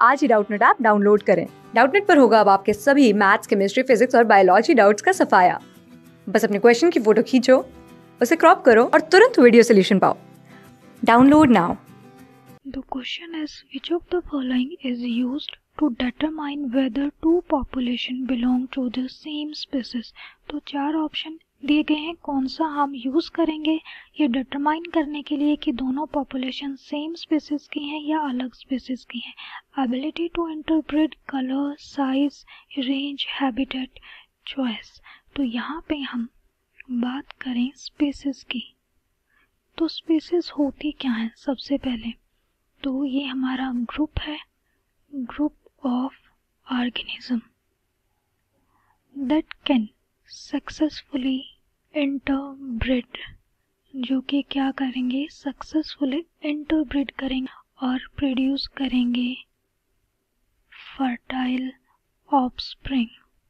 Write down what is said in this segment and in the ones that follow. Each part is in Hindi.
आज ही डाउटनेट ऐप डाउनलोड करें। डाउटनेट पर होगा अब आपके सभी मैथ्स, केमिस्ट्री, फिजिक्स और बायोलॉजी डाउट्स का सफाया। बस अपने क्वेश्चन की फोटो खींचो, उसे क्रॉप करो और तुरंत वीडियो सोल्यूशन पाओ। Download now. The question is, which of the following is used to determine whether two population belong to the same species? तो चार ऑप्शन दिए गए हैं, कौन सा हम यूज करेंगे ये डिटरमाइन करने के लिए कि दोनों पॉपुलेशन सेम स्पीसीज की हैं या अलग स्पीसीज की हैं। Ability to interpret colour, size, range, habitat, choice. तो यहाँ पे हम बात करें स्पीसीज की, तो स्पीसीज होती क्या है? सबसे पहले तो ये हमारा ग्रुप है, group of organism that can successfully interbreed, जो कि क्या करेंगे? सक्सेसफुली इंटरब्रीड करेंगे और प्रोड्यूस करेंगे फर्टाइल ऑफस्प्रिंग।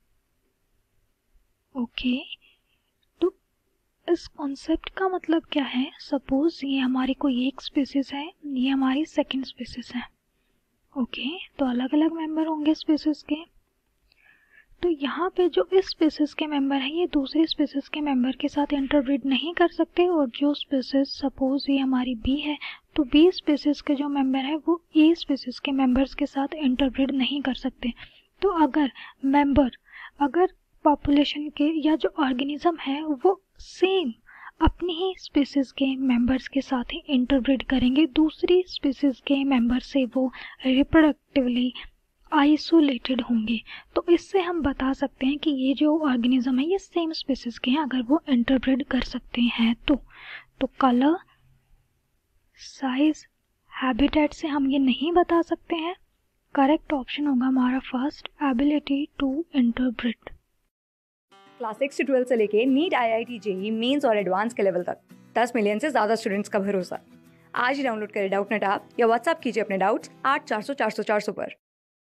ओके, तो इस कॉन्सेप्ट का मतलब क्या है? सपोज ये हमारी कोई एक स्पीसीज है, ये हमारी सेकंड स्पीसीज है। ओके, तो अलग अलग मेंबर होंगे स्पीसीज के। तो यहाँ पे जो इस स्पीसीज के मेंबर हैं ये दूसरी स्पीसीज के मेंबर के साथ इंटरब्रीड नहीं कर सकते, और जो स्पीसीज, सपोज ये हमारी बी है, तो बी स्पीसीज के जो मेंबर है वो ए स्पीसीज के मेंबर्स के साथ इंटरब्रीड नहीं कर सकते। तो अगर पॉपुलेशन के या जो ऑर्गेनिज्म है वो सेम अपनी ही स्पीसीज के मेंबर्स के साथ ही इंटरब्रीड करेंगे, दूसरी स्पीसीज के मेंबर से वो रिप्रोडक्टिवली आइसोलेटेड होंगे, तो इससे हम बता सकते हैं कि ये जो ऑर्गेनिज्म है ये सेम स्पीसीज के हैं अगर वो इंटरब्रीड कर सकते हैं। तो कलर, साइज, हैबिटेट से हम ये नहीं बता सकते हैं। करेक्ट ऑप्शन होगा हमारा first, ability to interbreed. Class 6 से 12 से लेके नीट, IIT, JEE मेंस और एडवांस के लेवल तक 10 मिलियन से ज्यादा स्टूडेंट्स का भरोसा। आज ही डाउनलोड करें डाउटनेट ऐप या व्हाट्सएप कीजिए अपने डाउट्स 8400 400 400 पर।